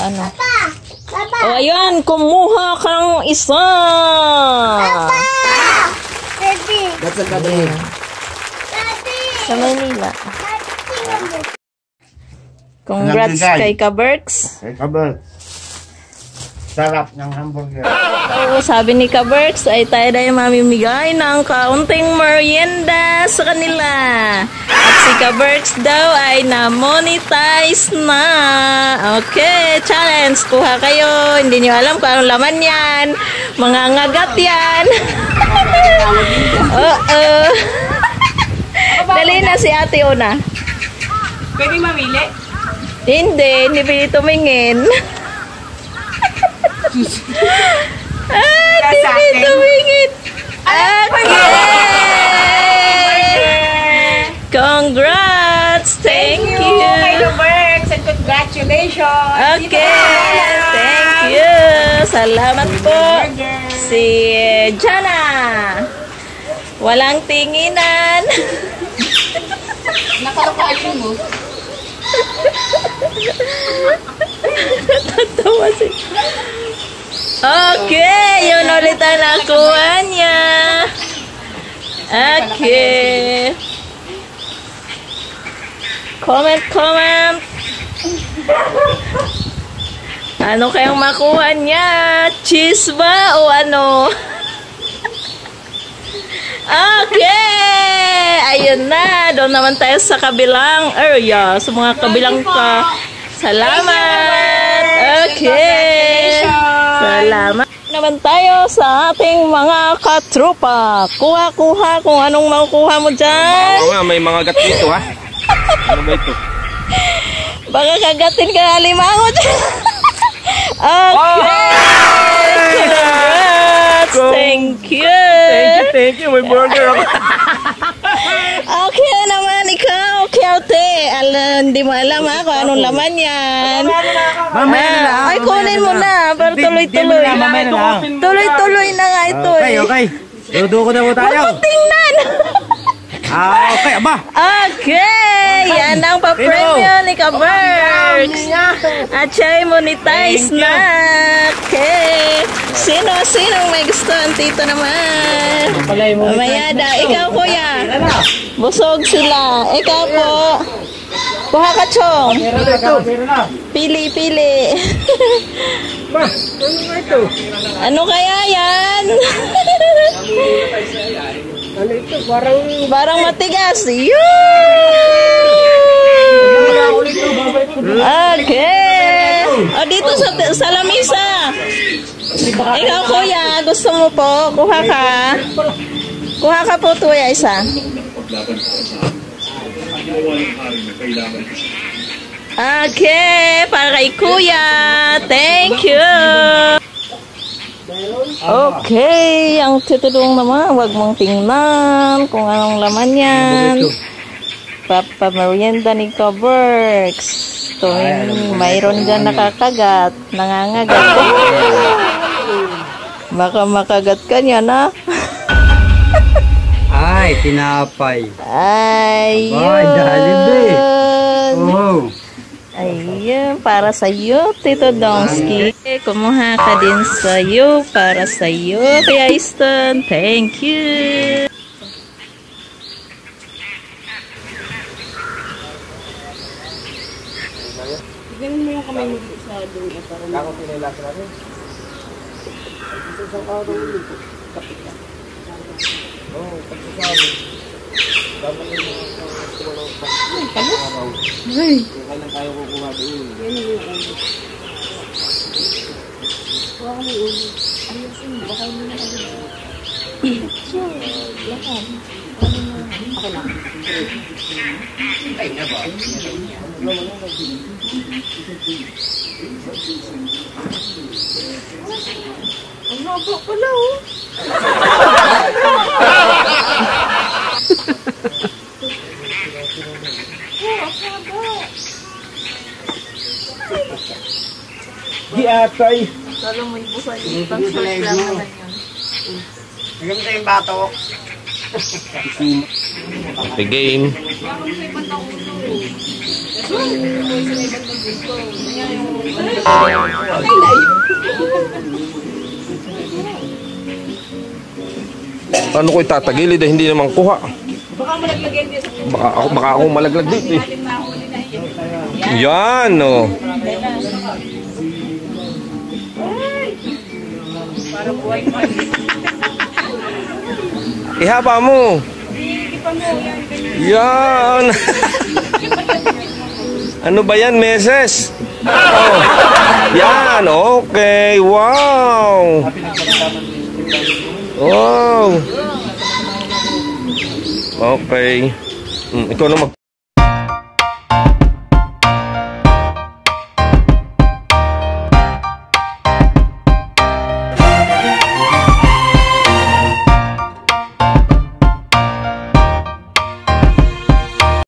ano. Oh, ayan, kumuha kang isa. That's a Daddy. Sa Manila. Congrats kay Kaberks. Sarap ng hamburger. Oo, sabi ni Kaberks ay tayo dahil mamimigay ng kaunting merienda sa kanila. At si Kaberks daw ay na-monetize na. Okay, challenge. Kuha kayo. Hindi nyo alam kung anong laman yan. Mga ngagat yan. Oo. Dali na si ate una. Pwede mamili? Hindi pwede tumingin. Hindi pwede tumingin. Okay! Congrats! Thank you! Kay Kaberks and congratulations! Okay! Thank you! Salamat po! Si Jana! Walang tinginan! Nakalokasyon mo? Tatawa si... Okay! Yun ulit ang nakuha niya! Okay! Comment! Ano kayang makuha niya? Cheese ba o ano? Okay! Ayun na. Doon naman tayo sa kabilang area. Sa mga kabilang ka. Salamat! Okay! Salamat naman tayo sa ating mga katrupa. Kuha kung anong makukuha mo dyan. Oo nga, may mga gat dito ha. Ano ba ito? Baka kagatin ka alimango dyan. Okay! Congrats! Thank you! Thank you, may burger ako. Okay naman ikaw, Kyote. Hindi mo alam ha kung anong laman yan. Mamaya na lang. Ay, kunin mo na. Para tuloy-tuloy. Mamaya na lang. Tuloy-tuloy na nga ito eh. Okay. Duduko na mo tayo. Huwag tingnan. Okay, aba. Okay. Yan ang pa-premium ni Kaberks. At siya'y monetize na. Okay. Sino may gusto? Tito naman. Mamayada. Ikaw, kuya. Busog sila. Ikaw po. Kuha ka, Chong. Pili. Ano kaya yan? Ano ito? Parang matigas. Yun! Okay. O, dito sa lamisa. Ikaw, kuya. Gusto mo po? Kuha ka po, tuya, isa. Okay. Para kay kuya. Thank you. Okay, ang tutulong naman, wag mong tingnan kung anong laman yan. Papa-merienda ni Kaberks. Tuwing mayroon dyan nakakagat, nangangagat. Baka makagat ka niya na. Ay, tinapay. Ayun. Oh. Ayun, para sa iyo, Tito Donsky. Kumuha ka din sa iyo, para sa iyo, Kuya Easton. Thank you. Tignan mo yung kamay mo sa doon. Ako pinilasa natin. Isang araw ulit. Kapit na. Oo, pagsasabi. Dapat yung mga tulong pang araw. Ay. Kailan tayo kukuha doon? Yan yung ulo. Kuha ka may ulo. Ayusin mo, baka hindi na ka doon. Sure, lakan. Ako lang. Ay, na ba? Ang haba pala oh. Di atay. Lalo mo ibusan yung pang-short lang naman yun. Hanggang sa yung batok. The game. Paano ko itatagilid eh, hindi naman kuha. Baka ako malaglag dito eh. Yan oh. Ihaba mo. Yan. Ano ba yan, meses? Oh. Yan, okay. Wow. Wow. Okay. Ikaw na mag